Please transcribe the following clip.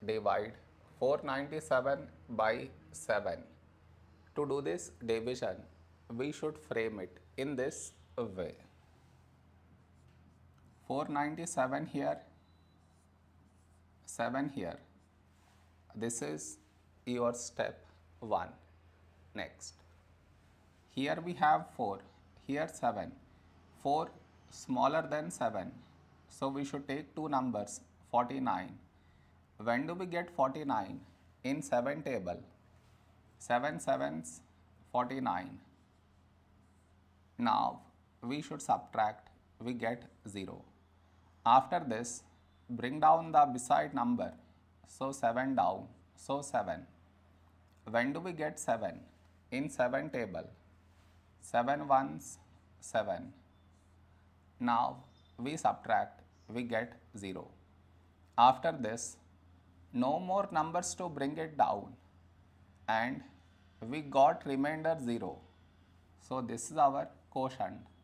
divide 497 by 7. To do this division, we should frame it in this way. 497 here, 7 here. This is your step 1. Next, here we have 4, here 7. 4 smaller than 7. So we should take two numbers, 49. When do we get 49? In 7 table. 7 sevens 49. Now we should subtract, we get 0. After this, bring down the beside number. So 7 down, so 7. When do we get 7? In 7 table. 7 ones 7. Now we subtract, we get 0. After this, no more numbers to bring it down, and we got remainder 0. So this is our quotient.